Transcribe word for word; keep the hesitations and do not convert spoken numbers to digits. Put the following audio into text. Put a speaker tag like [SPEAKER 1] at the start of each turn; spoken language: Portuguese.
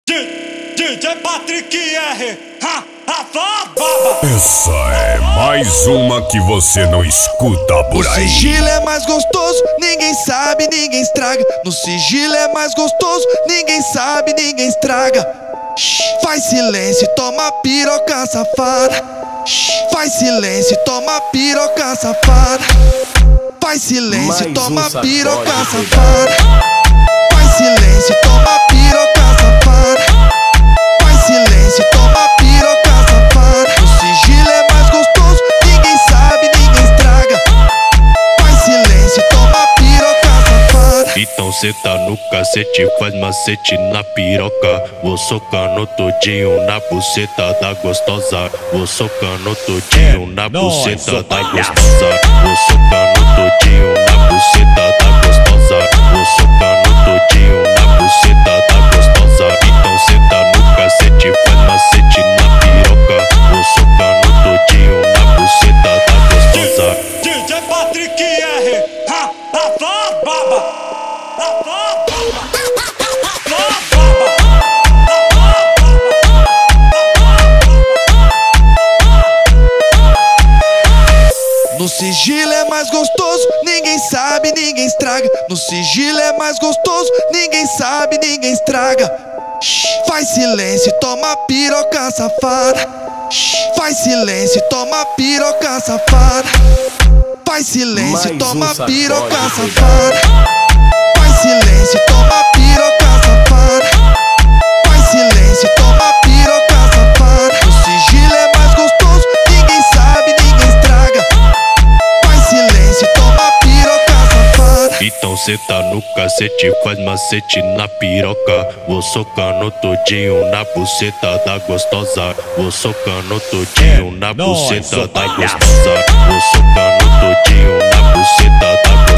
[SPEAKER 1] D J Patrick R, ha, ha, baba.
[SPEAKER 2] Essa é mais uma que você não escuta por aí.
[SPEAKER 3] No sigilo é mais gostoso, ninguém sabe, ninguém estraga. No sigilo é mais gostoso, ninguém sabe, ninguém estraga. Shhh, faz silêncio, toma piroca safada. Shhh, faz silêncio, toma piroca safada. Faz silêncio, toma piroca safada. Faz silêncio, toma piroca safada. Faz silêncio, toma piroca safada. No sigilo é mais gostoso, ninguém sabe, ninguém estraga. Faz silêncio, toma piroca safada.
[SPEAKER 4] Então cê tá no cacete, faz macete na piroca. Vou socando todinho na buceta da gostosa. Vou socando todinho na buceta da gostosa. Vou socando todinho na buceta da gostosa. Vou socando todinho na buceta da gostosa. Então cê tá no cacete, faz macete na piroca. Vou socando todinho na buceta da gostosa.
[SPEAKER 1] D J Patrick R, ha, ha, baba.
[SPEAKER 3] No sigilo é mais gostoso, ninguém sabe, ninguém estraga. No sigilo é mais gostoso, ninguém sabe, ninguém estraga. Shhh, faz silêncio, toma piroca safada. Shhh, faz silêncio, toma piroca safada. Faz silêncio, toma piroca safada. Faz silêncio, toma piroca safada. Faz silêncio, toma piroca safada. No sigilo é mais gostoso, ninguém sabe, ninguém estraga. Faz silêncio, toma piroca safada.
[SPEAKER 4] Então cê tá no cacete, faz macete na piroca. Vou socando todinho na buceta da gostosa. Vou socando todinho na buceta da gostosa. Vou socando todinho na buceta da gostosa.